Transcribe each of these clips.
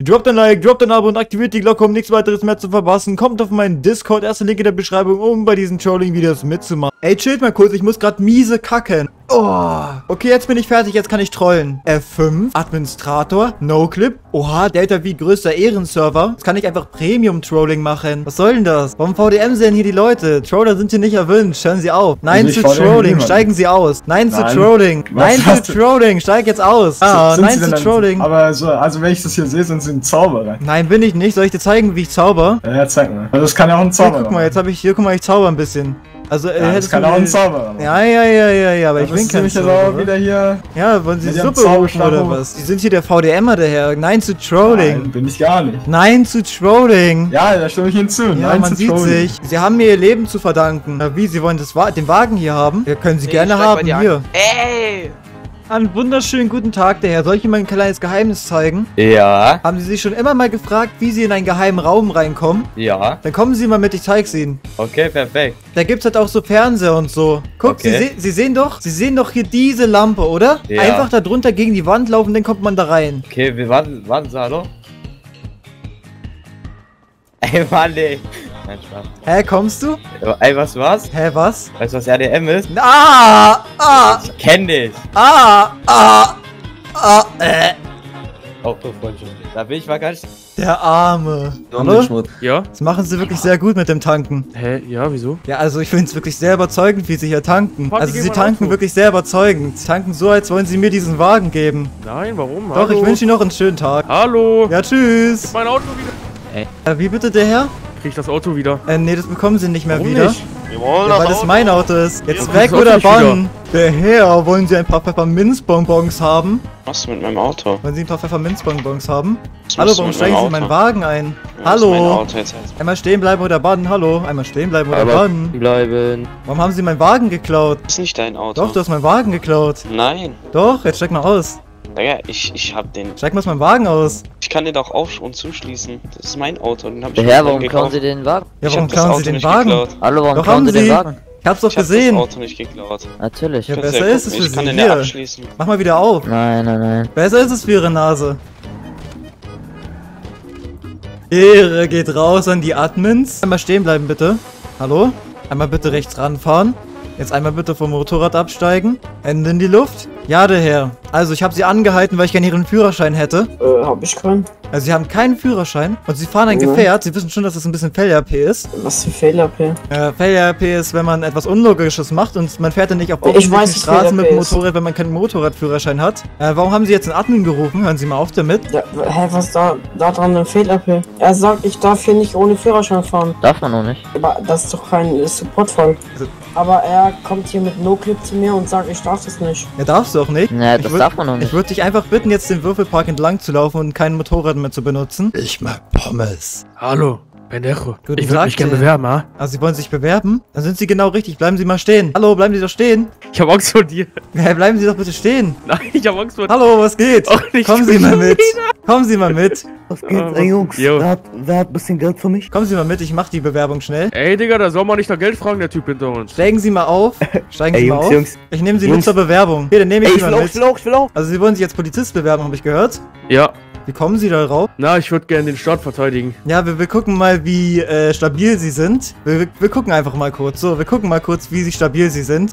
Droppt ein Like, droppt ein Abo und aktiviert die Glocke, um nichts weiteres mehr zu verpassen. Kommt auf meinen Discord, erster Link in der Beschreibung, um bei diesen Trolling-Videos mitzumachen. Ey, chillt mal kurz, ich muss gerade miese kacken. Oh. Okay, jetzt bin ich fertig, jetzt kann ich trollen. F5, Administrator, NoClip. Oha, Delta V, größter Ehrenserver. Jetzt kann ich einfach Premium-Trolling machen. Was soll denn das? Warum VDM sehen hier die Leute? Troller sind hier nicht erwünscht, hören Sie auf. Nein zu Trolling, steigen Sie aus. Nein zu Trolling. Nein zu Trolling, steig jetzt aus. Ah, nein zu Trolling. Aber also wenn ich das hier sehe, sind Sie ein Zauberer. Nein, bin ich nicht. Soll ich dir zeigen, wie ich zauber? Ja, zeig mal. Das kann ja auch ein Zauberer. Hey, guck mal, jetzt habe ich hier, guck mal, ich zauber ein bisschen. Also, ja, das kann auch ein Zauberer. Ja, aber ich bin kein Zauberer. Wieder hier. Ja, wollen Sie Suppe rufen oder was? Sie sind hier der VDMer, der Herr. Nein zu Trolling. Nein, bin ich gar nicht. Nein zu Trolling. Ja, da stimme ich Ihnen zu. Ja, Nein man zu sieht Trolling. sich. Sie haben mir Ihr Leben zu verdanken. Wie, Sie wollen den Wagen hier haben? Ja, können Sie gerne haben, hier. Ey! Einen wunderschönen guten Tag, der Herr. Soll ich Ihnen mal ein kleines Geheimnis zeigen? Ja. Haben Sie sich schon immer mal gefragt, wie Sie in einen geheimen Raum reinkommen? Ja. Dann kommen Sie mal mit, ich zeig's Ihnen. Okay, perfekt. Da gibt's halt auch so Fernseher und so. Guck, okay. Sie sehen doch hier diese Lampe, oder? Ja. Einfach da drunter gegen die Wand laufen, dann kommt man da rein. Okay, wir warten Sie, hallo? Ey, Mann, ey. Nein, Spaß. Hä, kommst du? Ey, was? Hä, was? Weißt du, was RDM ist? Ich Kenn dich. Oh, Freundchen. Da bin ich mal ganz... Der Arme. Hallo? Ja? Das machen Sie wirklich sehr gut mit dem Tanken. Hä? Ja, wieso? Ja, also ich finde es wirklich sehr überzeugend, wie Sie hier tanken. Party, Also geh Sie mal tanken Auto. wirklich sehr überzeugend. Sie tanken so, als wollen Sie mir diesen Wagen geben. Nein, warum? Doch, Hallo? ich wünsche Ihnen noch einen schönen Tag. Hallo? Ja, tschüss. Mein Auto wieder. Wie bitte, der Herr? Krieg ich das Auto wieder? Nee, das bekommen Sie nicht mehr Warum wieder. nicht? Ja, weil das mein Auto ist. Jetzt Ja, weg das oder Auto nicht bann? Der Herr, wollen Sie ein paar Pfefferminzbonbons haben? Was mit meinem Auto? Wollen Sie ein paar Pfefferminzbonbons haben? Was Hallo, machst du warum mit steigen meinem Sie in meinen Auto? Wagen ein? Was ist mein Hallo? Auto jetzt heißt? Einmal stehen bleiben oder bannen, hallo? Einmal stehen bleiben oder bannen. Bleiben. Warum haben Sie meinen Wagen geklaut? Das ist nicht dein Auto. Doch, du hast meinen Wagen geklaut. Nein. Doch, jetzt steig mal aus. Digga, ich hab den. Steig mal aus meinem Wagen aus. Ich kann den doch auf und zuschließen. Das ist mein Auto. Den hab ich Der mir Herr, dann warum klauen gekauft. Sie den Wagen? Ja, Ich warum hab das klauen Sie Auto den nicht Wagen? geklaut. Hallo, warum Doch, klauen haben Sie den Sie. Wagen? Ich hab's doch Ich hab gesehen. das Auto nicht geklaut. Natürlich. Ja, Kannst besser ja ist es gucken, für ich kann Sie. den ja Hier. abschließen. Mach mal wieder auf. Nein. Besser ist es für Ihre Nase. Ehre geht raus an die Admins. Einmal stehen bleiben, bitte. Hallo? Einmal bitte rechts ranfahren. Jetzt einmal bitte vom Motorrad absteigen. Hände in die Luft. Ja, der Herr. Also, ich habe Sie angehalten, weil ich gerne Ihren Führerschein hätte. Hab ich keinen. Also, Sie haben keinen Führerschein und Sie fahren ein Ja. Gefährt. Sie wissen schon, dass es ein bisschen Fail-RP ist. Was für Fehler-P? Fail-RP ist, wenn man etwas Unlogisches macht und man fährt dann nicht auf Ich weiß, offensichtlichen was Straßen mit dem Fail-RP ist. Motorrad, wenn man keinen Motorradführerschein hat. Warum haben Sie jetzt einen Admin gerufen? Hören Sie mal auf damit. Ja, hä, was da dran ein Fehler-P? Er sagt, ich darf hier nicht ohne Führerschein fahren. Darf man noch nicht. Aber das ist doch kein Supportfall. Also- Aber er kommt hier mit No-Clip zu mir und sagt, ich darf das nicht. Ja, darfst du auch nicht. Ne, das darf man noch Ich nicht. würde dich einfach bitten, jetzt den Würfelpark entlang zu laufen und kein Motorrad mehr zu benutzen. Ich mag Pommes. Hallo, Pendejo. Guten Ich würde Tag, mich gerne der- bewerben, ha? Also, Sie wollen sich bewerben? Dann sind Sie genau richtig. Bleiben Sie mal stehen. Hallo, bleiben Sie doch stehen. Ich hab Angst vor dir. Hey, bleiben Sie doch bitte stehen. Nein, ich hab Angst vor dir. Hallo, was geht? Ach, nicht Kommen Sie mal schon mit. Kommen Sie mal mit. Was geht, ey Jungs? Jo. Wer hat ein bisschen Geld für mich? Kommen Sie mal mit, ich mach die Bewerbung schnell. Ey, Digga, da soll man nicht nach Geld fragen, der Typ hinter uns. Steigen Sie mal auf. Steigen Ey, Sie mal Jungs, auf. Jungs. Ich nehme Sie mit Jungs. zur Bewerbung. Hier, dann nehme ich Ey, Sie ich mal will mit. ich will auch. Also, Sie wollen sich als Polizist bewerben, habe ich gehört. Ja. Wie kommen Sie darauf? Na, ich würde gerne den Staat verteidigen. Ja, wir gucken mal, wie stabil Sie sind. Wir gucken einfach mal kurz. So, wir gucken mal kurz, wie stabil Sie sind.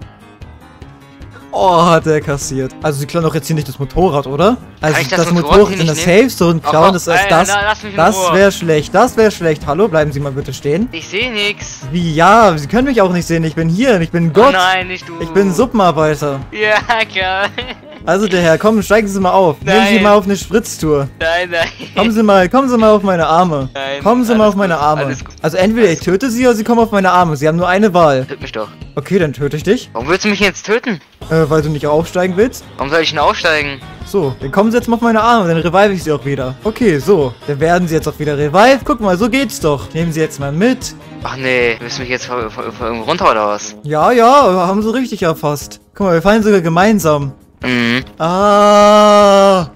Oh, hat er kassiert. Also, Sie klauen doch jetzt hier nicht das Motorrad, oder? Also, Kann ich das das Motorrad Motorrad hier in der nicht Safe Zone Ach, klauen, komm, das ey, ist das. lass mich in Das Ruhe. wäre schlecht. Das wäre schlecht. Hallo, bleiben Sie mal bitte stehen. Ich sehe nix. Wie, ja, Sie können mich auch nicht sehen. Ich bin hier. Ich bin Oh Gott. nein, nicht du. Ich bin Suppenarbeiter. Ja, klar. Also, der Herr, komm, steigen Sie mal auf. Nehmen Sie Nein. mal auf eine Spritztour. Nein. Kommen Sie mal auf meine Arme. Nein, Kommen Sie mal alles auf meine gut, Arme. alles gut. Also entweder ich töte Sie oder Sie kommen auf meine Arme. Sie haben nur eine Wahl. Töt mich doch. Okay, dann töte ich dich. Warum willst du mich jetzt töten? Weil du nicht aufsteigen willst. Warum soll ich denn aufsteigen? So, dann kommen Sie jetzt mal auf meine Arme, dann revive ich Sie auch wieder. Okay, so, dann werden Sie jetzt auch wieder revived. Guck mal, so geht's doch. Nehmen Sie jetzt mal mit. Ach nee, willst du mich jetzt von irgendwo runter oder was? Ja, haben Sie richtig erfasst. Guck mal, wir fallen sogar gemeinsam. Mhm. Ah.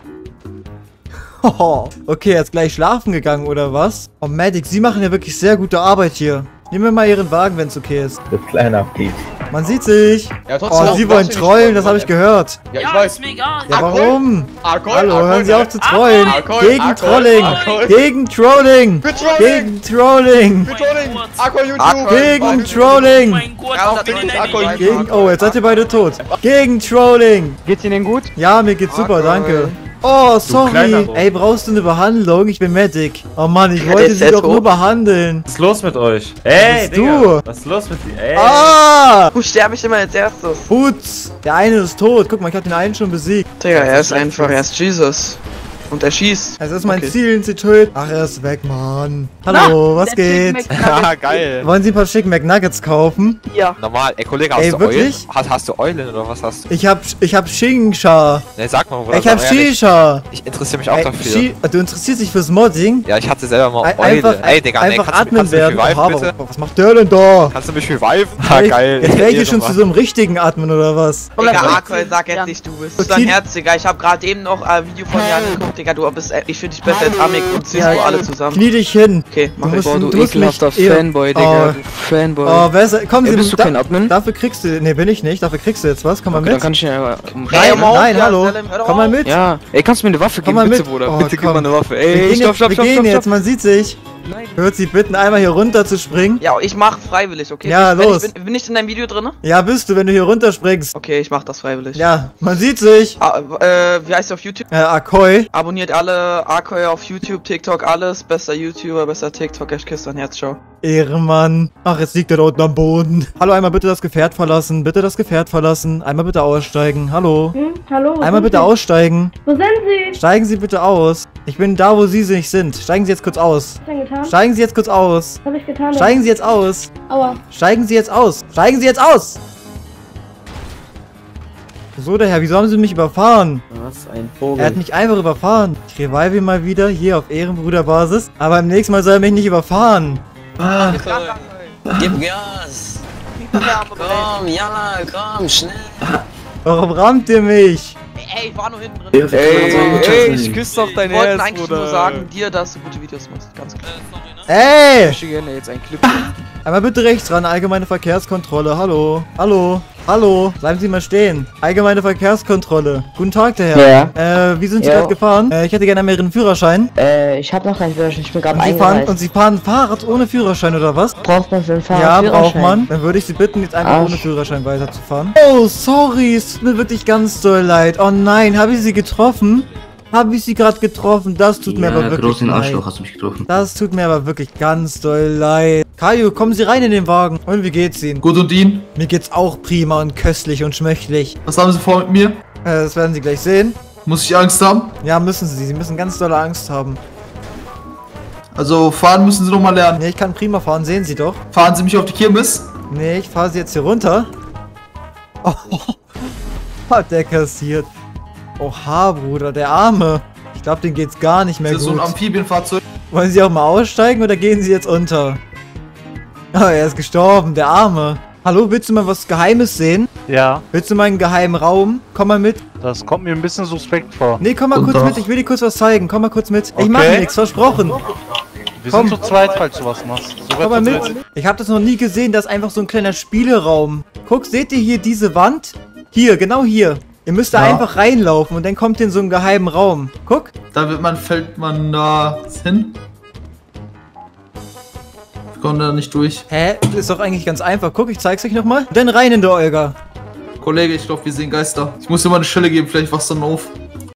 Hoho. Okay, jetzt gleich schlafen gegangen, oder was? Oh, Medic, Sie machen ja wirklich sehr gute Arbeit hier. Nehmen wir mal Ihren Wagen, wenn es okay ist. Du kleiner Piep. Man sieht sich. Ja, trotzdem. Oh, Sie wollen trollen, das habe ich gehört. Ja, ich weiß. Ist mir egal. Ja, warum? Akoi, Hallo, Akoi, hören Sie auf zu trollen. Akoi, Gegen Akoi, Trolling. Akoi. Gegen Trolling. Für Trolling. Gegen Trolling. Für Trolling. Akoi YouTube. Gegen Trolling. Mein Gott, Ja, was bin ich denn Akku. denn? Gegen, oh, jetzt seid ihr beide tot. Gegen Trolling. Geht's Ihnen gut? Ja, mir geht's super, danke. Oh, sorry. kleiner- Ey, brauchst du eine Behandlung? Ich bin Medic. Oh Mann, ich wollte ist sie jetzt doch nur behandeln. Was ist los mit euch? Ey, bist du? Was ist los mit dir? Ey. Ah! Wo sterbe ich immer als erstes? Putz. Der eine ist tot. Guck mal, ich hab den einen schon besiegt. Digga, er ist einfach, er ist Jesus. Und er schießt. Es ist mein Okay. Ziel, ihn zu töten. Ach, er ist weg, Mann. Hallo, was geht? Ja, geil. Wollen Sie ein paar Chicken McNuggets kaufen? Ja. Normal. Ey, Kollege, hast Ey, du wirklich? Eulen? Hast du Eulen oder was hast du? Ich hab Shisha. Ne, sag mal, Bruder. Ich hab sag ehrlich. Shisha. Ich interessiere mich auch Ey, dafür. Du interessierst dich fürs Modding? Ja, ich hatte selber mal Ein- Eule. Einfach, Ey, Digga, nee, einfach kannst atmen du mich werden. reviven, Oha, bitte? was macht der denn da? Kannst du mich reviven? Ah, geil. Jetzt wäre ich hier Ehre, schon zu Mann. so einem richtigen Atmen oder was? Digga, Akoi, sag jetzt nicht, du bist. Du bist ein Herz, Digga. Ich hab gerade eben noch ein Video von dir angeguckt, Digga. Du bist, ich finde dich besser als Amik und Cisco alle zusammen. Knie dich hin. Okay, mach ich. Boah, du musst mich ekelhafter eher- Fanboy, Digga. Du Fanboy. Oh, wer ist, komm, Ey, Sie bist du kein Admin? Dafür kriegst du, nee, bin ich nicht. Dafür kriegst du jetzt was. Komm mal Dann mit. kann ich ja... Nein, mal auf, nein, ja, hallo. Salem, hör doch Komm mal auf. mit. Ja. Ey, kannst du mir eine Waffe Komm geben, mal bitte, mit. Bruder? Oh, Bitte gib komm. mir eine Waffe. Wir Ey, gehen stopp, stopp, wir stopp, gehen stopp, jetzt, stopp. man sieht sich. Nein. Hört Sie bitten, einmal hier runter zu springen. Ja, ich mach freiwillig, okay? Ja, Wenn los. bin ich in deinem Video drin? Ja, bist du, wenn du hier runterspringst. Okay, ich mach das freiwillig. Ja, man sieht sich. Wie heißt du auf YouTube? Akoi. Abonniert alle Akoi auf YouTube, TikTok, alles. Bester YouTuber, bester TikToker, ich küsse dein Herz, ciao. Ehrenmann. Ach, jetzt liegt er da unten am Boden. Hallo, einmal bitte das Gefährt verlassen. Bitte das Gefährt verlassen. Einmal bitte aussteigen. Hallo. Hallo. Einmal bitte aussteigen. Wo sind Sie? Steigen Sie bitte aus. Ich bin da, wo Sie nicht sind. Steigen Sie jetzt kurz aus. Was hab ich denn getan? Steigen Sie jetzt kurz aus. Was hab ich getan? Steigen Sie jetzt aus. Aua. Steigen Sie jetzt aus. Steigen Sie jetzt aus. So, der Herr, wieso haben Sie mich überfahren? Was ein Er Vogel. hat mich einfach überfahren. Ich revive ihn mal wieder hier auf Ehrenbruderbasis. Aber beim nächsten Mal soll er mich nicht überfahren. Gib Gas. Komm, Jalla, komm, schnell. Warum rammt ihr mich? Ey, ich war nur hinten drin. Ey, ich küsse doch dein Ich wollte Herz, eigentlich Bruder. nur sagen, dir, dass du gute Videos machst. Ganz klar. Ey! Ich möchte gerne jetzt einen Clip. Einmal bitte rechts ran, allgemeine Verkehrskontrolle. Hallo. Hallo. Hallo. Bleiben Sie mal stehen. Allgemeine Verkehrskontrolle. Guten Tag, der Herr. Wie sind Sie Ja. gerade gefahren? Ich hätte gerne einmal Ihren Führerschein. Ich hab noch keinen Führerschein, ich bin gerade Und Sie fahren Fahrrad ohne Führerschein, oder was? Braucht man für den Fahrer Ja, Führerschein? braucht man. Dann würde ich Sie bitten, jetzt einfach Arsch. ohne Führerschein weiterzufahren. Oh, sorry. Es tut mir wirklich ganz doll leid. Oh nein, habe ich Sie getroffen? Habe ich Sie gerade getroffen? Das tut mir aber wirklich leid. hast du mich getroffen. Das tut mir aber wirklich ganz doll leid. Kaio, kommen Sie rein in den Wagen. Und wie geht's Ihnen? Gut und Ihnen? Mir geht's auch prima und köstlich und schmöchlich. Was haben Sie vor mit mir? Das werden Sie gleich sehen. Muss ich Angst haben? Ja, müssen Sie. Sie müssen ganz dolle Angst haben. Also fahren müssen Sie noch mal lernen. Nee, ich kann prima fahren, sehen Sie doch. Fahren Sie mich auf die Kirmes? Nee, ich fahre Sie jetzt hier runter. Oh, hat der kassiert. Oha, Bruder, der Arme. Ich glaube, dem geht's gar nicht mehr Das ist so ein gut. Amphibienfahrzeug. Wollen Sie auch mal aussteigen oder gehen Sie jetzt unter? Oh, er ist gestorben, der Arme. Hallo, willst du mal was Geheimes sehen? Ja, Willst du mal einen geheimen Raum? Komm mal mit. das kommt mir ein bisschen suspekt vor. Nee, komm mal Und kurz doch. mit, ich will dir kurz was zeigen. Komm mal kurz mit. Ich Okay. mache nichts, versprochen. Wir Komm. sind zu zweit, falls du was machst. Sogar Komm mal zu mit. dritt. Ich habe das noch nie gesehen, das ist einfach so ein kleiner Spieleraum. Guck, seht ihr hier diese Wand? Hier, genau hier. Ihr müsst da Ja. einfach reinlaufen und dann kommt ihr in so einen geheimen Raum. Guck. Fällt man da hin. Wir kommen da nicht durch. Hä? Ist doch eigentlich ganz einfach. Guck, ich zeig's euch nochmal. Dann rein in der Olga. Kollege, ich glaube, wir sehen Geister. Ich muss dir mal eine Stelle geben, vielleicht wachst du dann auf.